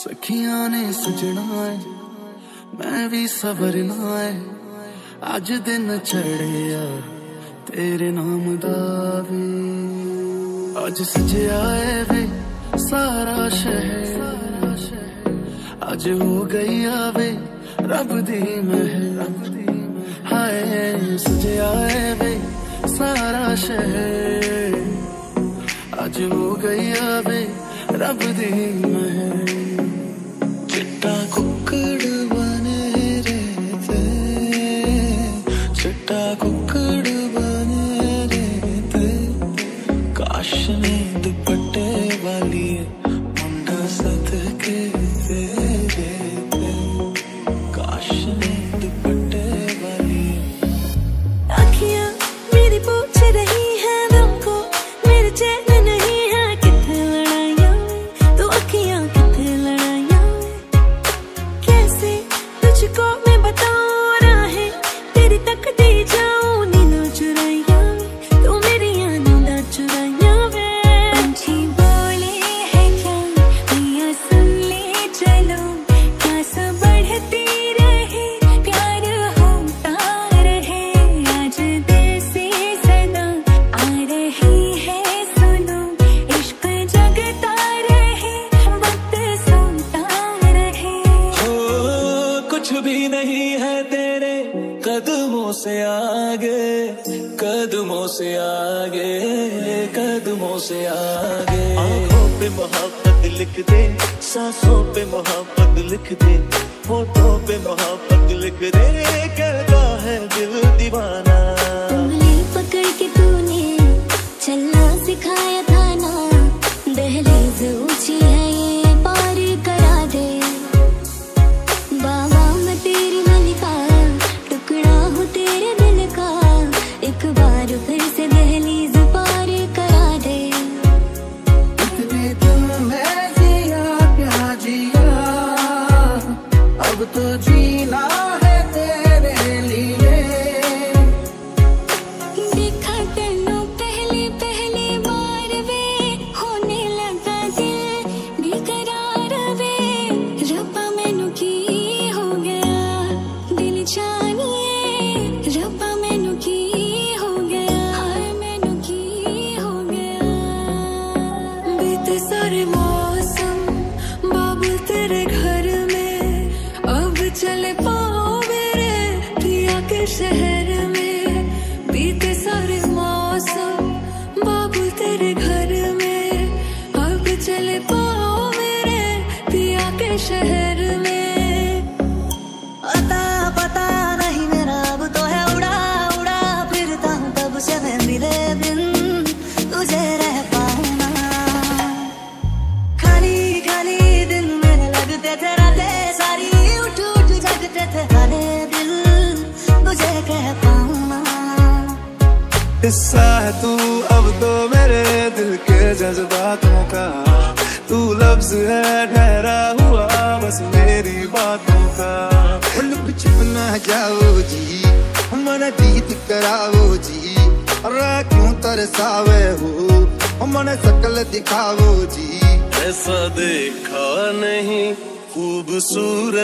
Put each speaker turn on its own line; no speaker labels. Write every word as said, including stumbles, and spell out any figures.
सखियां ने सजना है मैं भी सवरना है, अज दिन चढ़िया तेरे नाम दा वे। अज सजया है वे सारा शहर, अज हो गई आवे रब दी महर। हाय सजया है वे सारा शहर, अज हो गई आवे रब दी महर। चिट्टा कुक्कड़ बने रहते, चिट्टा कुक्कड़ बने रहते, काश ने दुपट्टे वाली मुंडा सदके दे देते, काश ने दुपट्टे वाली।
आँखियाँ मेरी पूछ रही है तुमको, मेरे चैन नहीं है कितने लड़ाइयाँ में, तो आँखियाँ कितने लड़ाइयाँ में, कैसे तुझको मैं बताऊँ राहें तेरी तक दे जाऊँ नींदों चुराइयाँ में, तो मेरी नींदा चुराइयाँ में। पंछी बोले है क्या मैया सुन ले चलो, क्या सब बढ़ती रहे प्यार होता रहे, आज दिल से सदा आ रही है सुनो, इश्क जगता रहे वक्त सोता रहे।
हो कुछ भी नहीं है तेरे कदमों से आगे, कदमों से आगे, कदमों से आगे।
आँखों पे मोहब्बत लिख दे, सांसों पे मोहब्बत लिख दे, होठों पे मोहब्बत लिख दे, कहता है दिल दीवाना।
उंगली पकड़ के तूने चलना सिखाया था ना, दहलीज ऊंची है ये पार करा दे। बाबा मैं तेरी मलिका, टुकड़ा हूँ तेरे दिल का, एक बार फिर से दहलीज पार करा दे।
इतने दिल में जिया क्या जिया, अब तो जीना है तेरे लिए।
देखा तेनू पहली पहली बार वे, होने लगा दिल बेकरार वे, रब्बा मैनू की हो गया दिल जानिए, रब्बा मैनू की हो गया, हाय मैनू की हो गया। बीते सारे मौसम बाबुल तेरे घर में, अब चले पाओ मेरे प्रिया के शहर में। बीते सारे मौसम बाबुल तेरे घर में, अब चले पाओ मेरे प्रिया के शहर में।
अता पता नहीं मेरा अब तो है उड़ा उड़ा फिरता हूँ तब से मैं मिले बिन तुझे रह पाऊँ ना। खाली खाली दिन मेरे लगते थे रातें सारी, उठ उठ जगते थे हारे दिल तुझे कह पाऊँ ना।
हिस्सा है तू अब तो मेरे दिल के जज्बातों का, तू लफ्ज है ठहरा हुआ बस मेरी बातों का।
लुक छिप ना जाओ जी, मन जीत कराओ जी, अरे क्यों तरसावे हो मन शकल दिखाओ जी।
ऐसा देखा नहीं खूबसूरत